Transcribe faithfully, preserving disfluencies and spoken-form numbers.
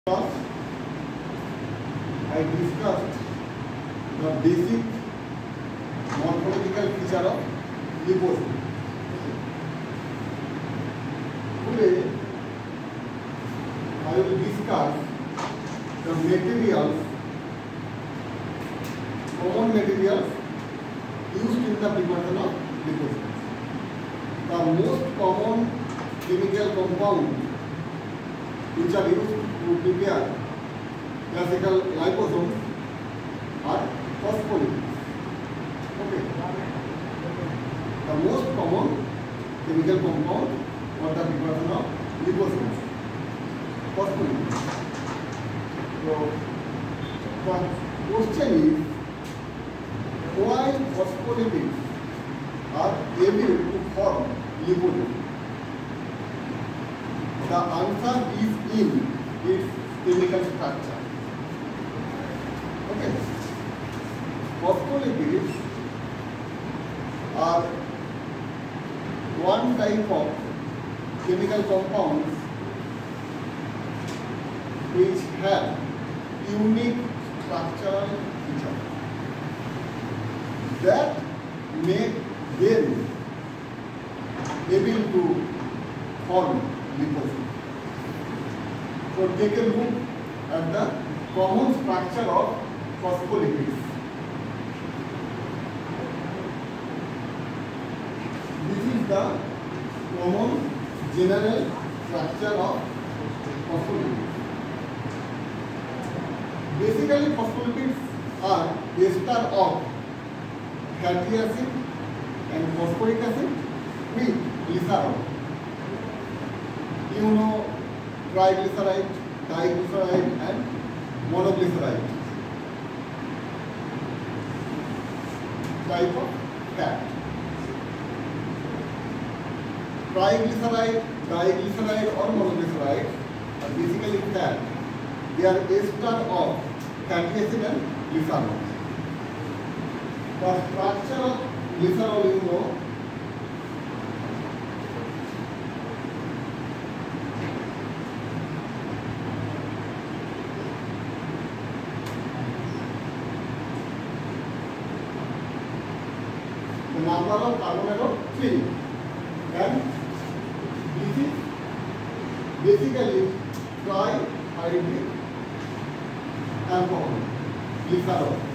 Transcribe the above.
First, I discussed the basic morphological feature of liposome. Today, I will discuss the materials, common materials used in the preparation of liposome. The most common chemical compound which are used to prepare classical liposomes are phospholipids. Okay. The most common chemical compound for the preparation of liposomes, phospholipids. So, the question is, why phospholipids are able to form liposome? The answer is in its chemical structure. Okay. Phospholipids are one type of chemical compounds which have unique structural features that make them able to form liposome. So take a look at the common structure of phospholipids. This is the common general structure of phospholipids. Basically, phospholipids are ester of fatty acid and phosphoric acid with glycerol. You know, triglyceride, diglyceride and monoglyceride type of fat. Triglyceride, diglyceride or monoglyceride are basically fat. They are ester of fatty acid and glycerol. The structure of glycerol, you know, the number of carbon atom three, and this is basically trihydric alcohol, glycerol.